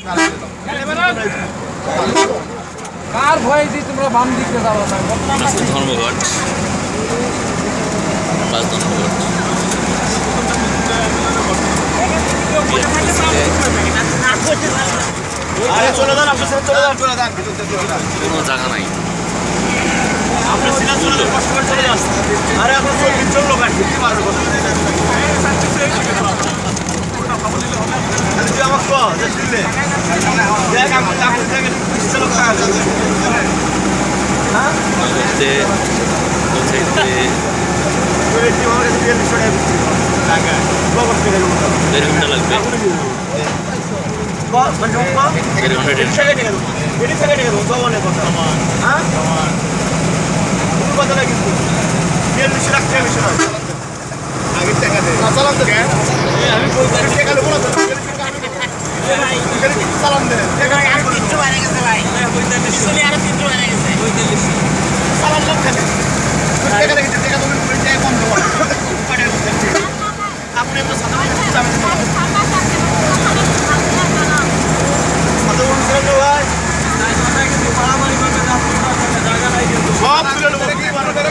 কার ভয় দি তোমরা বাম দিকে যাও না ধর্মঘট 5 ধর্মঘট আরে চলে যান আপনি চলে যান কোনো জায়গা নাই আপনি সিনা চলে যান কষ্ট করে চলে যান আরে আপনি চল লোক আছে কি মারবে কথা তুই আমাকে কো যে শুনলে দেখ আমি দেখে চলো হ্যাঁ বলতে ওই টিম আমাকে দিয়ে দিছো টাকা বাবা করে দেবো 1.5 ঘন্টা লাগবে বাস মানে বাবা 1.5 ঘন্টা এর সাথে টাকা দেবো এর সাথে টাকা দেবো তো অনেক কথা হ্যাঁ তুমি কথা লাগি এর নিচে রাখতে হবে সেটা আগে টাকা দে না চালান দে আমি কই টাকা দেবো না সালাম দে টাকা আমি 300 বাইরে গেছে ভাই পিছনে আরো 300 বাইরে গেছে সালাম লোক খাবে টাকা দেখি টাকা তুমি টাকা কম দেবো আপনি তো সাদা যাবেন সাদা বলছেন তো ভাই মারামারি করবে না জায়গা নাই কিন্তু সব তুলে নেব কি বারো করে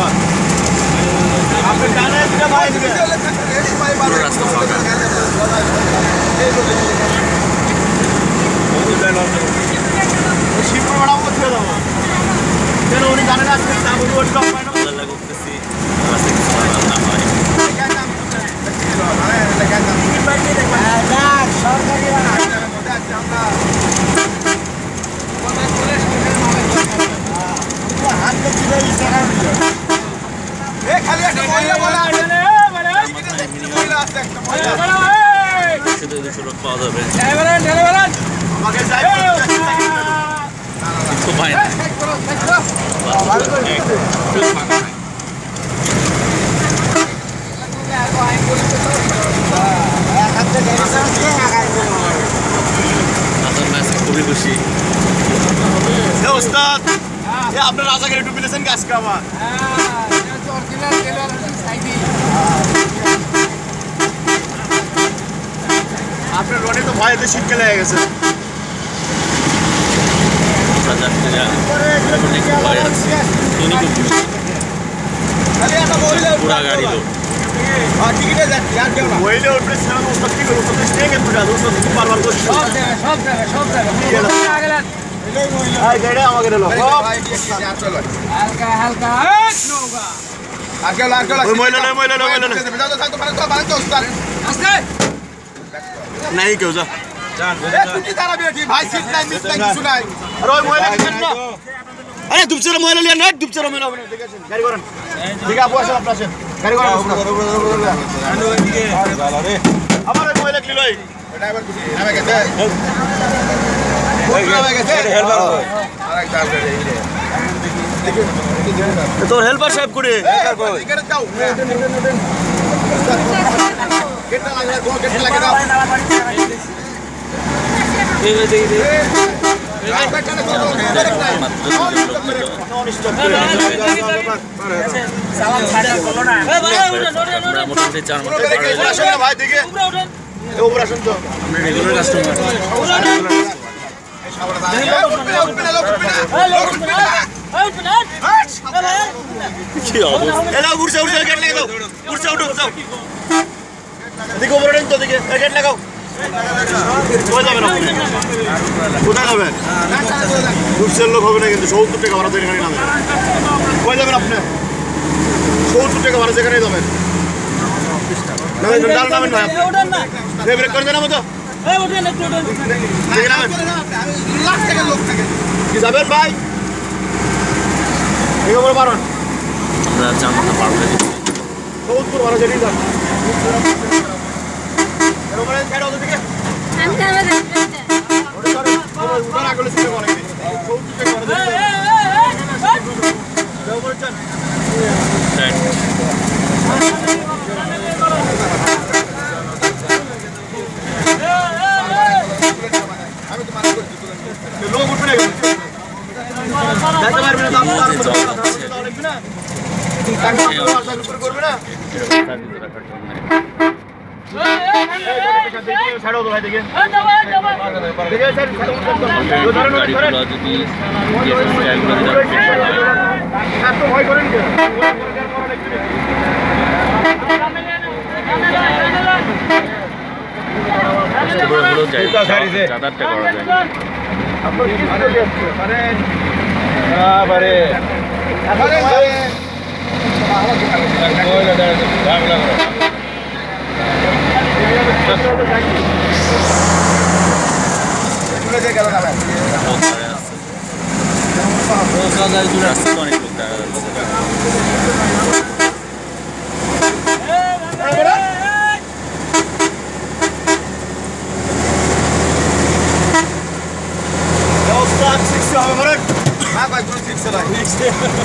আপনি জানেন এটা ভাই দিবে পুরো রাস্তা ফাঁকা শিল্প বাড়াও করতে দেবো কেন উনি জানেন আজকে না বলবো ওটা পায় না আল্লাহ করতেছি রাস্তা কিছু না হয় সরকারি হাত খালি একটা মহিলা বলা শুধু 200 লোক পাওয়া যাবে আমাকে যাই কিন্তু ভাই না খুবই খুশি ওস্তাদ আপনার রাজাকে একটু পেলেছেন গাছ খাওয়া আপনার রনে তো ভয়েতে শীতকালে হয়ে গেছে পুরা গাড়ি লোক মহিলা উঠবে ওস্তাদ কি করবো ওস্তাদ স্টেকে পুরা ওস্তাদ বারবার করছে সব জায়গায় এই গাড়ি আমাকে দিল হালকা হালকা ওই মহিলা আস্তে নাই কেউ যা আরে ওই মহিলা আরে দুপচারা মহিলা লিয়া না দুপচারা মহিলা হবে না দেখেছেন গাড়ি করেন ঠিক আছে বসে আপনার আছেন গাড়ি করেন আমার ওই মহিলা লিলই ড্রাইভার খুশি নামে গেছে তোর হেল্পার সাহেব করে মোটামুটি 4 মাস ভাই দিকে অপারেশন তো আমরা রেগুলার কাস্টমার কি অবস্থা এলাও উড়ছে গেট লাগিয়ে দাও উড়ছে উঠো যাও দেখো অপারেশন তো দিকে গেট লাগাও কোথায় যাবেন আপনি কোথায় যাবেন উড়ছের লোক হবে না কিন্তু 70 টাকা ভাড়া যেখানে নামে কোথায় যাবেন আপনি 70 টাকা ভাড়া যেখানে যাবেন নামেন ভাই ব্রেক করে দেন আমাদের কি যাবেন ভাই ঠিক আছে পারুন আমরা জানতে পারবো সৌদপুর ভাড়া যেটি যান এরপরে ছেড়ে ওদের দিকে উঠার আগলে ছেড়ে করে সৌদপুর থেকে করে দেন আমি তো মানা করছি লোক উঠবে না যাইতে পারবে না দাম লাগবে না টাকা করবে না ছাড়ো তো ভাই দেখে গাড়িগুলো যদি যাতায়াতটা করা যায়। অনেক লোক দেখা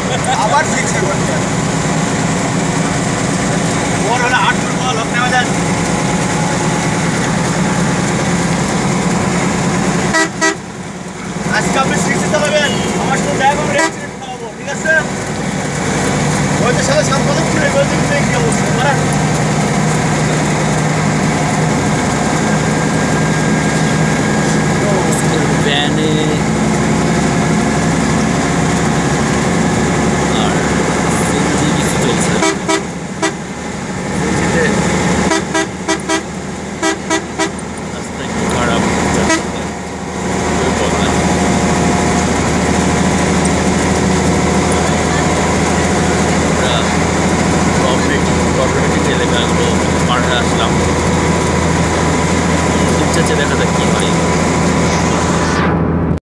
और 8 फुटबॉल अपने वजह